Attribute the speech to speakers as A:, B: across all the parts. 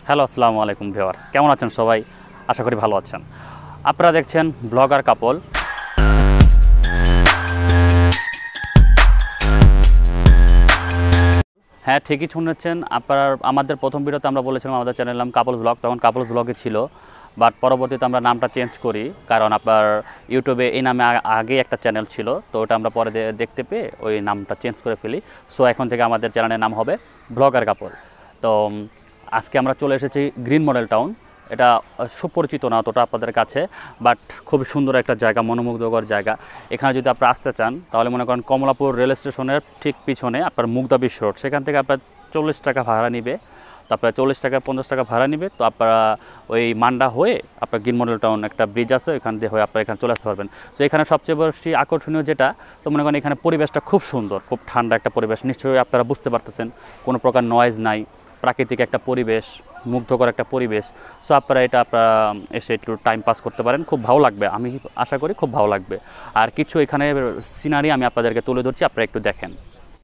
A: Hello, আসসালামু আলাইকুম viewers, কেমন আছেন সবাই? আশা করি ভালো আছেন। আপনারা দেখছেন ব্লগার কাপল। হ্যাঁ, ঠিকই শুনেছেন আপনারা। আমাদের প্রথম ভিডিওতে আমরা বলেছিলাম আমাদের চ্যানেল নাম কাপলস ব্লগ, তখন কাপলস ব্লগে ছিল। বাট পরবর্তীতে আমরা নামটা চেঞ্জ করি, কারণ আপনার ইউটিউবে এই নামে আগে একটা চ্যানেল ছিল, তো ওটা আমরা পরে দেখতে পেয়ে ওই নামটা চেঞ্জ করে ফেলি। সো এখন থেকে আমাদের চ্যানেলের নাম হবে ব্লগার কাপল। তো আজকে আমরা চলে এসেছি গ্রিন মডেল টাউন। এটা সুপরিচিত না অতটা আপনাদের কাছে, বাট খুবই সুন্দর একটা জায়গা, মনোমুগ্ধকর জায়গা। এখানে যদি আপনারা আসতে চান তাহলে মনে করেন কমলাপুর রেল স্টেশনের ঠিক পিছনে আপনার মুগদা বিশ্ব রোড, সেখান থেকে আপনার 40 টাকা ভাড়া নিবে। তো আপনার 40 টাকা 50 টাকা ভাড়া নিবে। তো আপনারা ওই মান্ডা হয়ে আপনার গ্রিন মডেল টাউন একটা ব্রিজ আছে, ওইখান দিয়ে হয়ে আপনারা এখানে চলে আসতে পারবেন। তো এখানে সবচেয়ে বেশি আকর্ষণীয় যেটা, তো মনে করেন এখানে পরিবেশটা খুব সুন্দর, খুব ঠান্ডা একটা পরিবেশ। নিশ্চয়ই আপনারা বুঝতে পারতেছেন, কোনো প্রকার নয়েজ নাই, প্রাকৃতিক একটা পরিবেশ, মুগ্ধকর একটা পরিবেশ। সো আপনারা এসে একটু টাইম পাস করতে পারেন, খুব ভালো লাগবে। আমি আশা করি খুব ভালো লাগবে। আর কিছু এখানে সিনারি আমি আপনাদেরকে তুলে ধরছি, আপনারা একটু দেখেন।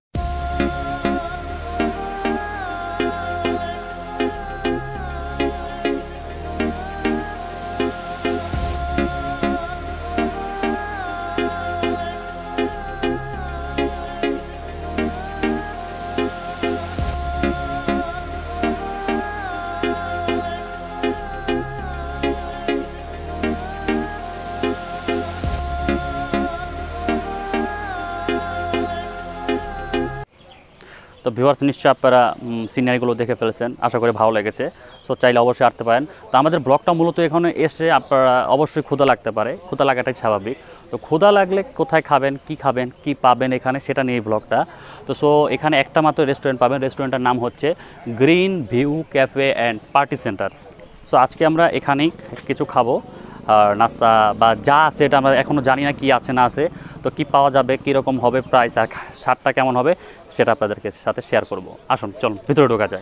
A: তো ভিউয়ার্স, নিশ্চয়ই আপনারা সিনারিগুলো দেখে ফেলেছেন, আশা করি ভালো লেগেছে। সো চাইলে অবশ্যই আসতে পারেন। তো আমাদের ব্লগটা মূলত এখানে এসে আপনারা অবশ্যই ক্ষুধা লাগতে পারে, ক্ষুধা লাগাটাই স্বাভাবিক। তো ক্ষুধা লাগলে কোথায় খাবেন, কি পাবেন এখানে, সেটা নিয়ে এই ব্লগটা। তো সো এখানে একটা মাত্র রেস্টুরেন্ট পাবেন, রেস্টুরেন্টের নাম হচ্ছে Green View Cafe and Party Centre. So আজকে আমরা এখানেই কিছু খাবো, আর নাস্তা বা যা আছে এটা আমরা এখনও জানি না কি আছে না আছে। তো কি পাওয়া যাবে, কীরকম হবে প্রাইস, আর স্বাদটা কেমন হবে, সেটা আপনাদেরকে সাথে শেয়ার করব। আসুন, চলুন ভিতরে ঢোকা যায়।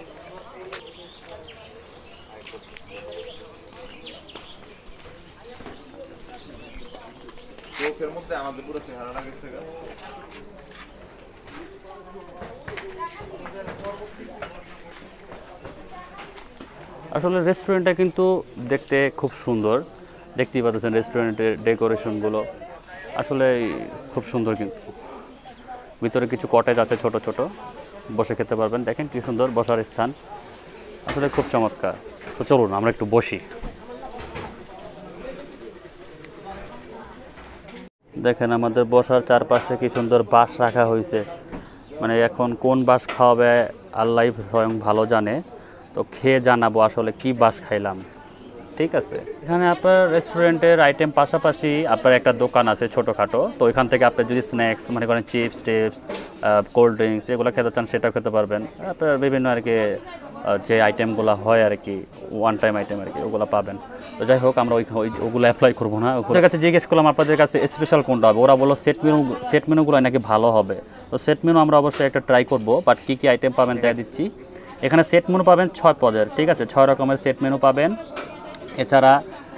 A: আসলে রেস্টুরেন্টটা কিন্তু দেখতে খুব সুন্দর, দেখতেই পাচ্ছেন রেস্টুরেন্টের ডেকোরেশনগুলো আসলে খুব সুন্দর। কিন্তু ভিতরে কিছু কটেজ আছে ছোট ছোট, বসে খেতে পারবেন। দেখেন কি সুন্দর বসার স্থান, আসলে খুব চমৎকার। তো চলুন আমরা একটু বসি। দেখেন আমাদের বসার চারপাশে কি সুন্দর বাঁশ রাখা হয়েছে। মানে এখন কোন বাঁশ খাওয়াবে আল্লাহ স্বয়ং ভালো জানে। তো খেয়ে জানাবো আসলে কি বাঁশ খাইলাম। ঠিক আছে, এখানে আপনার রেস্টুরেন্টের আইটেম পাশাপাশি আপনার একটা দোকান আছে ছোটোখাটো। তো ওইখান থেকে আপনি যদি স্ন্যাক্স মনে করেন, চিপস টিপস, কোল্ড ড্রিঙ্কস এগুলো খেতে চান, সেটাও খেতে পারবেন। আপনার বিভিন্ন আর কি যে আইটেমগুলো হয় আর কি, ওয়ান টাইম আইটেম আর কি, ওগুলো পাবেন। তো যাই হোক, আমরা ওগুলো অ্যাপ্লাই করবো না। ওদের কাছে জিজ্ঞেস করলাম আপনাদের কাছে স্পেশাল কোনটা হবে, ওরা বললো সেট মেনুগুলো নাকি ভালো হবে। তো সেট মেনু আমরা অবশ্যই একটা ট্রাই করবো, বাট কী কী আইটেম পাবেন তাই দিচ্ছি। এখানে সেট মেনু পাবেন 6 পদের, ঠিক আছে, 6 রকমের সেট মেনু পাবেন। এছাড়া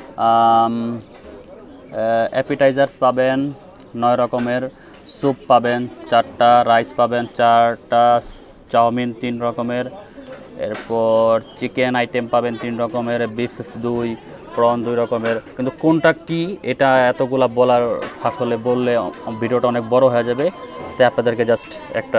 A: অ্যাপিটাইজার্স পাবেন 9 রকমের, স্যুপ পাবেন 4টা, রাইস পাবেন 4টা, চাউমিন 3 রকমের, এরপর চিকেন আইটেম পাবেন 3 রকমের, বিফ 2, প্রন 2 রকমের। কিন্তু কোনটা কি এটা এতগুলা বলার আসলে বললে ভিডিওটা অনেক বড় হয়ে যাবে, তাই আপনাদেরকে জাস্ট একটা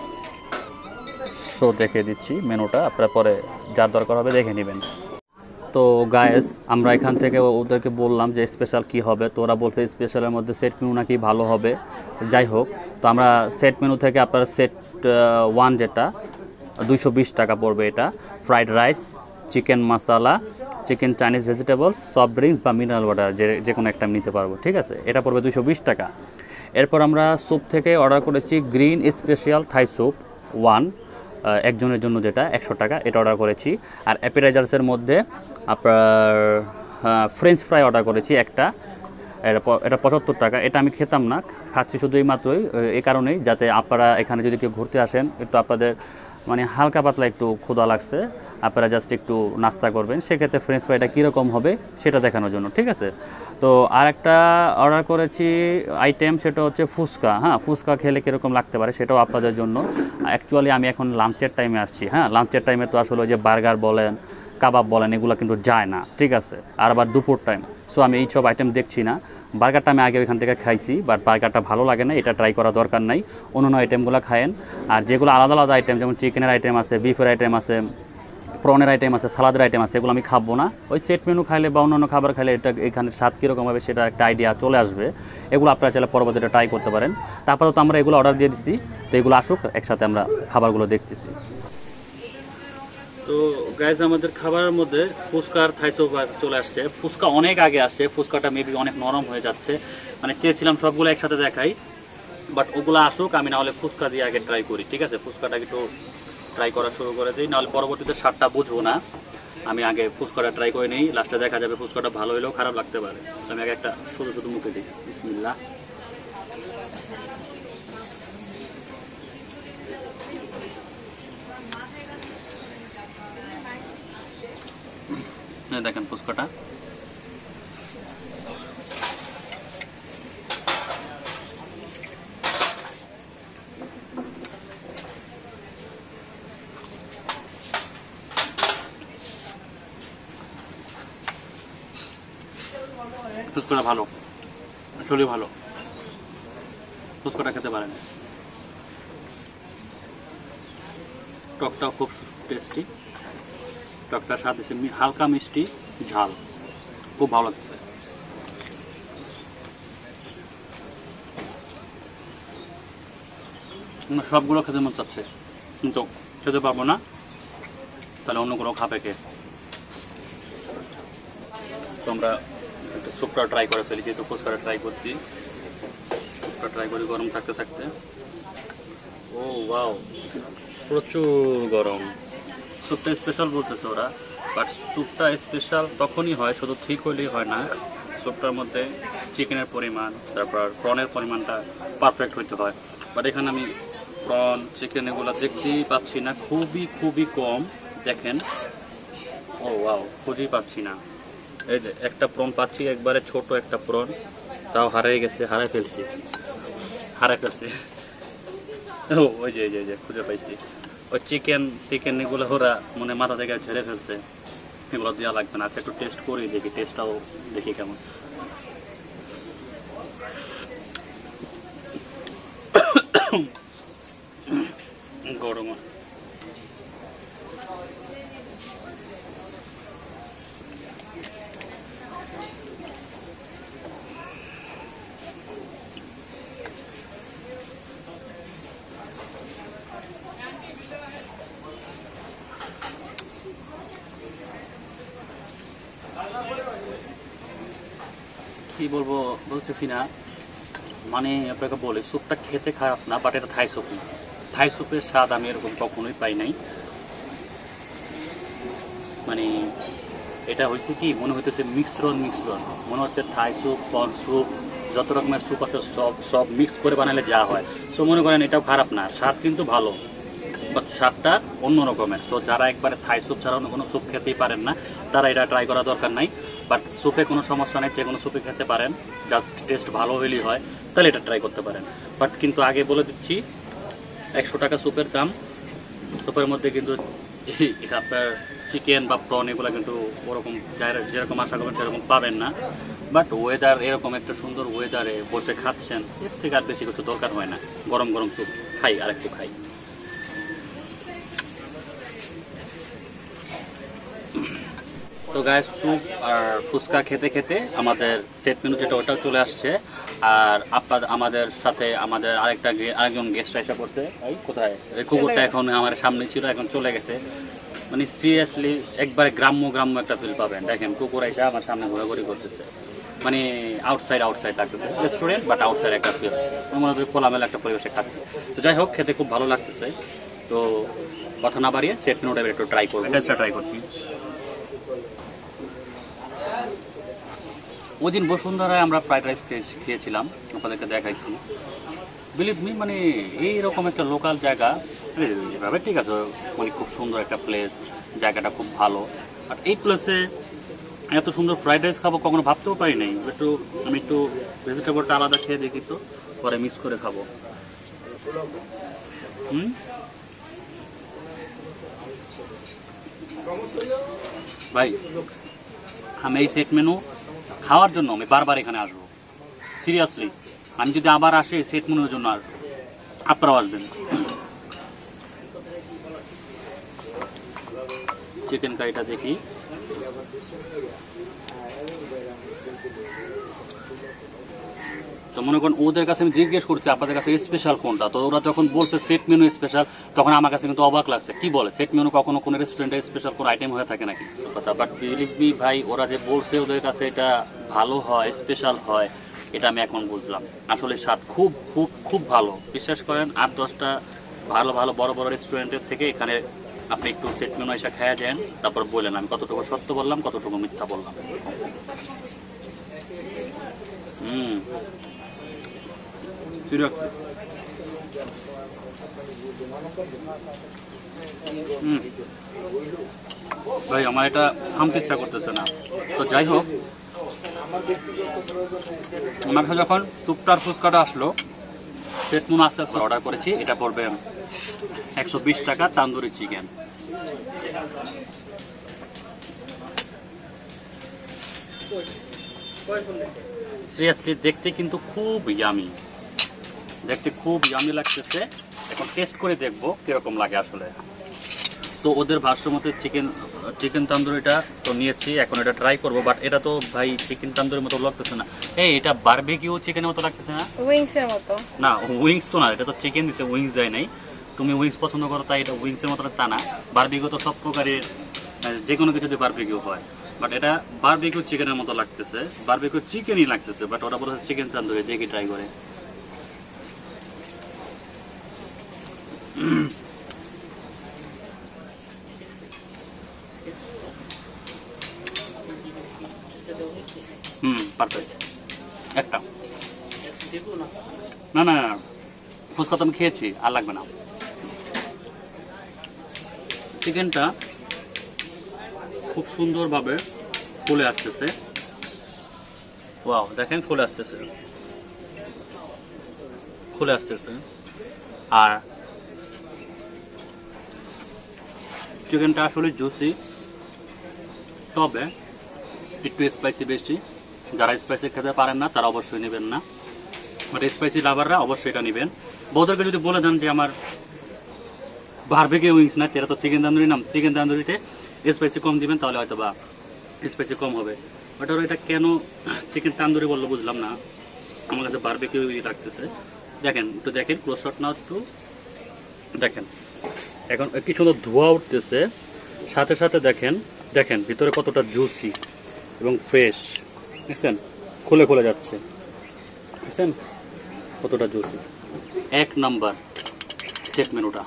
A: শো দেখে দিচ্ছি মেনুটা, আপনারা পরে যার দরকার হবে দেখে নেবেন। তো গায়েস, আমরা এখান থেকে ওদেরকে বললাম যে স্পেশাল কি হবে, তো ওরা বলছে স্পেশালের মধ্যে সেট মেনু নাকি ভালো হবে। যাই হোক, তো আমরা সেট মেনু থেকে আপনার সেট 1 যেটা 220 টাকা পড়বে, এটা fried rice, chicken masala, chicken Chinese vegetables, soft drinks বা মিনারেল ওয়াটার যে কোনো একটা নিতে পারবো, ঠিক আছে, এটা পড়বে 220 টাকা। এরপর আমরা স্যুপ থেকে অর্ডার করেছি গ্রিন স্পেশাল থাই স্যুপ 1, একজনের জন্য, যেটা 100 টাকা, এটা অর্ডার করেছি। আর অ্যাপিটাইজার্সের মধ্যে আপনার ফ্রেঞ্চ ফ্রাই অর্ডার করেছি একটা, এটা 75 টাকা। এটা আমি খেতাম না, খাচ্ছি শুধু এই মাত্রই এই কারণেই, যাতে আপনারা এখানে যদি কেউ ঘুরতে আসেন, একটু আপনাদের মানে হালকা পাতলা একটু ক্ষুধা লাগছে, আপনারা জাস্ট একটু নাস্তা করবেন, সেক্ষেত্রে ফ্রেঞ্চ ফ্রাইটা কীরকম হবে সেটা দেখানোর জন্য, ঠিক আছে। তো আরেকটা অর্ডার করেছি আইটেম, সেটা হচ্ছে ফুচকা। হ্যাঁ, ফুচকা খেলে কীরকম লাগতে পারে সেটাও আপনাদের জন্য। অ্যাকচুয়ালি আমি এখন লাঞ্চের টাইমে আসছি। হ্যাঁ, লাঞ্চের টাইমে তো আসলে ওই যে বার্গার বলেন, কাবাব বলেন, এগুলো কিন্তু যায় না, ঠিক আছে। আর আবার দুপুর টাইম, সো আমি এই সব আইটেম দেখছি না। বার্গারটা আমি আগে ওইখান থেকে খাইছি, বাট বার্গারটা ভালো লাগে না, এটা ট্রাই করা দরকার নাই। অন্য আইটেমগুলো খায়েন। আর যেগুলো আলাদা আলাদা আইটেম, যেমন চিকেনের আইটেম আছে, বিফের আইটেম আছে, প্রনের আইটেম আছে, সালাদের আইটেম আছে, এগুলো আমি খাবো না। ওই সেট মেনু খাইলে বা অন্যান্য খাবার খাইলে এটা এখানে স্বাদ কীরকম হবে সেটা একটা আইডিয়া চলে আসবে। এগুলো আপনারা চাইলে পরবর্তীতে ট্রাই করতে পারেন। তারপর তো আমরা এগুলো অর্ডার দিয়ে দিচ্ছি, তো এগুলো আসুক, একসাথে আমরা খাবারগুলো দেখতেছি। তো গাইজ, আমাদের খাবারের মধ্যে ফুচকা আর থাই সুপ চলে আসছে। ফুচকা অনেক আগে আসছে, ফুচকাটা মেবি অনেক নরম হয়ে যাচ্ছে, মানে চেয়েছিলাম সবগুলো একসাথে দেখাই, বাট ওগুলো আসুক, আমি নাহলে ফুচকা দিয়ে আগে ট্রাই করি, ঠিক আছে। ফুচকাটা একটু ট্রাই করা শুরু করে দিই, নাহলে পরবর্তীতে স্বাদটা বুঝবো না। আমি আগে ফুচকাটা ট্রাই করে নিই, লাস্টে দেখা যাবে ফুচকাটা ভালো হলেও খারাপ লাগতে পারে। আমি আগে একটা শুধু শুধু মুখে দিই, বিসমিল্লাহ। দেখেন ফুচকাটা ফুচকাটা ভালো, আসলে ভালো। ফুচকাটা খেতে পারেন, টকটাও খুব টেস্টি, টকটার স্বাদ এসে হালকা মিষ্টি ঝাল, খুব ভালো লাগছে। সবগুলো খেতে মন চাচ্ছে, কিন্তু খেতে পারবো না, তাহলে অন্য কোনো খাবে কে। তো আমরা একটা স্যুপটা ট্রাই করে ফেলি, যেহেতু ফুচকাটা ট্রাই করছি। স্যুপটা ট্রাই করি গরম থাকতে থাকতে। ও ওয়াও, প্রচুর গরম। স্যুপটা স্পেশাল বলতেছে ওরা, বাট স্যুপটা স্পেশাল তখনই হয়, শুধু ঠিক হলেই হয় না। স্যুপটার মধ্যে চিকেনের পরিমাণ, তারপর প্রনের পরিমাণটা পারফেক্ট হইতে হয়। বাট এখানে আমি প্রন, চিকেন এগুলো দেখতেই পাচ্ছি না, খুবই খুবই কম। দেখেন, ও ওয়াও, খুঁজেই পাচ্ছি না। এই যে একটা প্রন পাচ্ছি, একবারে ছোট একটা প্রন, তাও হারিয়ে গেছে, হারাই ফেলছি, হারাই ফেলছি। ও ওই যে খুঁজে পাইছি। ওই চিকেন এগুলো ওরা মানে মাথা থেকে ঝেড়ে ফেলছে, এগুলো দেওয়া লাগবে না। আচ্ছা, একটু টেস্ট করি, দেখি টেস্টটাও দেখি কেমন। গরম কি বলবো বলতেছি না, মানে আপনাকে বলি স্যুপটা খেতে খারাপ না, বাট এটা থাই স্যুপ না। থাই স্যুপের স্বাদ আমি এরকম কখনোই পাই নাই। মানে এটা হয়েছে কি, মনে হইতেছে মিক্সরন, মনে হচ্ছে থাই স্যুপ, কর্ন স্যুপ, যত রকমের স্যুপ আছে সব মিক্স করে বানালে যা হয়। সো মনে করেন এটাও খারাপ না, স্বাদ কিন্তু ভালো, বাট স্বাদটা অন্য রকমের। সো যারা একবারে থাই স্যুপ ছাড়া অন্য কোনো স্যুপ খেতেই পারেন না, তারা এটা ট্রাই করা দরকার নাই। বাট স্যুপে কোনো সমস্যা নেই, যে কোনো স্যুপে খেতে পারেন, জাস্ট টেস্ট ভালো হলেই হয়, তাহলে এটা ট্রাই করতে পারেন। বাট কিন্তু আগে বলে দিচ্ছি, 100 টাকা স্যুপের দাম। স্যুপের মধ্যে কিন্তু আপনার চিকেন বা প্রন এগুলো কিন্তু ওরকম যেরকম আশা করবেন সেরকম পাবেন না। বাট ওয়েদার, এরকম একটা সুন্দর ওয়েদারে বসে খাচ্ছেন, এর থেকে আর বেশি কিছু দরকার হয় না। গরম গরম স্যুপ খাই, আর একটু খাই। তো গায়ে স্যুপ আর ফুচকা খেতে খেতে আমাদের সেট মেনু যেটা, ওটাও চলে আসছে। আর আমাদের সাথে আমাদের আরেকজন গেস্ট এসে পড়ছে। এই কোথায় কুকুরটা এখন আমার সামনে ছিল, এখন চলে গেছে। মানে সিরিয়াসলি একবারে গ্রাম্য একটা ফিল পাবেন। দেখেন কুকুর এসে আমার সামনে ঘোরাঘুরি করতেছে, মানে আউটসাইড লাগতেছে, রেস্টুরেন্ট বাট আউটসাইড একটা ফিল, মনে হচ্ছে খোলামেলা একটা পরিবেশে খাচ্ছে। তো যাই হোক, খেতে খুব ভালো লাগতেছে। তো কথা না বাড়িয়ে সেট মেনুটা একটু ট্রাই করবো, ট্রাই করছি। ওই দিন বসুন্ধরায় আমরা ফ্রাইড রাইস খেয়েছিলাম, আপনাদেরকে দেখাইছি। বিলিভ মি, মানে এইরকম একটা লোকাল জায়গা এভাবে, ঠিক আছে, মানে খুব সুন্দর একটা প্লেস, জায়গাটা খুব ভালো। আর এই প্লেসে এত সুন্দর ফ্রাইড রাইস খাবো কখনো ভাবতেও পারি নাই। আমি একটু ভেজিটেবলটা আলাদা খেয়ে দেখি, তো পরে মিক্স করে খাবো। ভাই আমি এই সেট মেনু খাওয়ার জন্য আমি বারবার এখানে আসবো, সিরিয়াসলি। আমি যদি আবার আসি সেট মেনুর জন্য আসবো, আপনারাও আসবেন। চিকেন কারিটা দেখি। তো মনে করেন ওদের কাছে আমি জিজ্ঞেস করছি আপনাদের কাছে স্পেশাল কোনটা, তো ওরা যখন বলছে সেট মেনু স্পেশাল, তখন আমার কাছে কিন্তু অবাক লাগছে। কি বলে সেট মেনু কখনো কোনো রেস্টুরেন্টে স্পেশাল কোনো আইটেম হয়ে থাকে নাকি? কথা, বাট বিলিভ মি ভাই, ওরা যে বলছে ওদের কাছে এটা ভালো হয়, স্পেশাল হয়, এটা আমি এখন বুঝলাম। আসলে স্বাদ খুব খুব খুব ভালো। বিশ্বাস করেন 8-10টা ভালো ভালো বড় বড় রেস্টুরেন্টের থেকে এখানে আপনি একটু সেট মেনু এসে খেয়ে যান, তারপর বললেন আমি কতটুকু সত্য বললাম, কতটুকু মিথ্যা বললাম। ভাই আমার এটা থামতে ইচ্ছা করতেছে না। তো যাই হোক, আমার কাছে যখন চুপটার ফুচকাটা আসলো, সেট মেনু আস্তে আস্তে অর্ডার করেছি। এটা পড়বে 120 টাকা তান্দুরি চিকেন। সিরিয়াসলি দেখতে কিন্তু খুব ইয়ামি, দেখতে খুব ইয়ামি লাগতেছে। এখন টেস্ট করে দেখবো কিরকম লাগে আসলে। তো ওদের ভাষ্য মতে চিকেন তান্দুরিটা তো নিয়েছি, এখন এটা ট্রাই করবো। বাট এটা তো ভাই চিকেন তান্দুরির মতো লাগতেছে না। এটা বারবিকিউ চিকেনের মতো লাগতেছে না?
B: উইংস এর মতো
A: না, উইংস তো না, এটা তো চিকেন দিছে, উইংস দেয় নাই। তুমি উইংস পছন্দ করো তাই এটা উইংস এর মতো তা না। বারবিকিউ তো সব প্রকারের যে কোনো কিছু দিয়ে বারবিকিউ হয়, বাট এটা বারবিকিউ চিকেনের মতো লাগতেছে। বারবিকিউ চিকেনই লাগতেছে, বাট ওরা বলেছে চিকেন তান্দুরি। দেখি ট্রাই করে। পারফেক্ট। একটা না না না, ফুচকা তো আমি খেয়েছি, আর লাগবে না। চিকেনটা খুব সুন্দরভাবে ফুলে আসতেছে। ওয়াও, দেখেন ফুলে আসতেছে। আর চিকেনটা আসলে জুসি, তবে একটু স্পাইসি বেশি। যারা স্পাইসি খেতে পারেন না তারা অবশ্যই নেবেন না, বাট স্পাইসি লাভাররা অবশ্যই এটা নেবেন। বউদেরকে যদি বলে দেন যে আমার বারবিকিউ উইংস না, সেটা তো চিকেন তান্দুরি নাম, চিকেন তান্দুরিতে স্পাইসি কম দিবেন, তাহলে হয়তো বা স্পাইসি কম হবে। বাট ওরা এটা কেন চিকেন তান্দুরি বললো বুঝলাম না। আমার কাছে বারবিকিউ লাগতেছে। দেখেন একটু, দেখেন ক্লোজ শট নাও একটু দেখেন। এখন কি সুন্দর ধোয়া উঠতেছে, সাথে সাথে দেখেন ভিতরে কতটা জুসি এবং ফ্রেশ। দেখছেন খুলে যাচ্ছে, দেখছেন কতটা জুসি। এক নাম্বার সেট মেনুটা।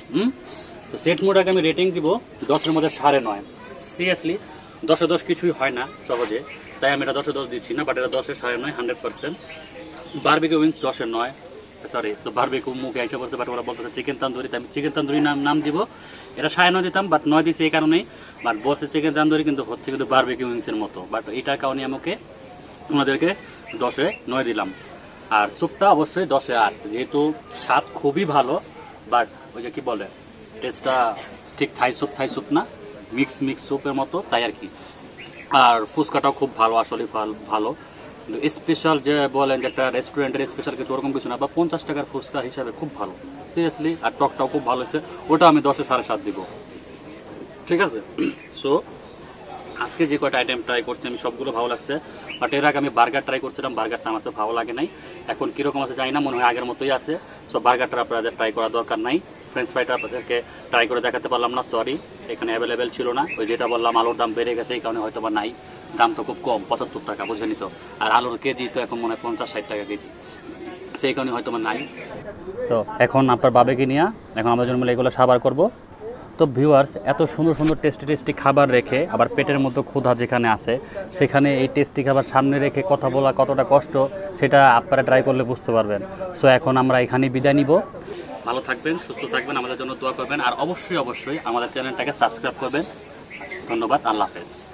A: তো সেট মেনুটাকে আমি রেটিং দিব 10-এর মধ্যে 9.5। সিরিয়াসলি 10-এ 10 কিছুই হয় না সহজে, তাই আমি এটা 10-এ 10 দিচ্ছি না, বাট এটা 10-এ 9.5 100%। বারবিকিউ উইংস 10-এ 9, সরি, তো বারবিকিউ মুখে আইসা বলতে, বাট ওরা বলতেছে চিকেন তান্দুরি, তাই আমি চিকেন তান্দুরি নাম দিব। এটা 9.5 দিতাম, বাট 9 দিচ্ছি এই কারণেই, বাট বলছে চিকেন তান্দুরি কিন্তু হচ্ছে কিন্তু বারবিকিউ উইংসের মতো। বাট এটার কারণে আমাকে ওনাদেরকে 10-এ 9 দিলাম। আর স্যুপটা অবশ্যই 10-এ 8, যেহেতু স্বাদ খুবই ভালো, বাট ওই যে কি বলে টেস্টটা ঠিক থাই স্যুপ না, মিক্স স্যুপের মতো, তাই আর কি। আর ফুচকাটাও খুব ভালো, আসলে ভালো। কিন্তু স্পেশাল যে বলেন যে একটা রেস্টুরেন্টের স্পেশাল কিছু, ওরকম কিছু না, বা 50 টাকার ফুচকা হিসাবে খুব ভালো সিরিয়াসলি। আর টকটাও খুব ভালো হয়েছে, ওটা আমি 10-এ 7.5 দিব। ঠিক আছে। সো আজকে যে কয়টা আইটেম ট্রাই করছি আমি সবগুলো ভালো লাগছে, বাট এর আগে আমি বার্গার ট্রাই করছিলাম, বার্গারটা আমার ভালো লাগে নাই। এখন কিরকম আছে জানি না, মনে হয় আগের মতোই আছে। সো বার্গারটা আপনাদের ট্রাই করার দরকার নাই। ফ্রেঞ্চ ফ্রাইটা আপনাদেরকে ট্রাই করে দেখাতে পারলাম না, সরি, এখানে অ্যাভেলেবেল ছিল না। ওই যেটা বললাম আলুর দাম বেড়ে গেছে, এই কারণে হয়তো বা নাই। দাম তো খুব কম, 75 টাকা, বুঝেনি তো। আর আলুর কেজি তো এখন মনে হয় 50-60 টাকা কেজি, সেই কারণে হয়তো বা নাই। তো এখন আপনার বাবাকে নিয়ে এখন আমাদের জন্য এগুলো সাবার করবো। তো ভিউয়ার্স, এত সুন্দর টেস্টি খাবার রেখে আবার পেটের মধ্যে ক্ষুধা যেখানে আছে, সেখানে এই টেস্টি খাবার সামনে রেখে কথা বলা কতটা কষ্ট, সেটা আপনারা ট্রাই করলে বুঝতে পারবেন। সো এখন আমরা এখানেই বিদায় নিব। ভালো থাকবেন, সুস্থ থাকবেন, আমাদের জন্য দোয়া করবেন আর অবশ্যই অবশ্যই আমাদের চ্যানেলটাকে সাবস্ক্রাইব করবেন। ধন্যবাদ, আল্লাহ হাফেজ।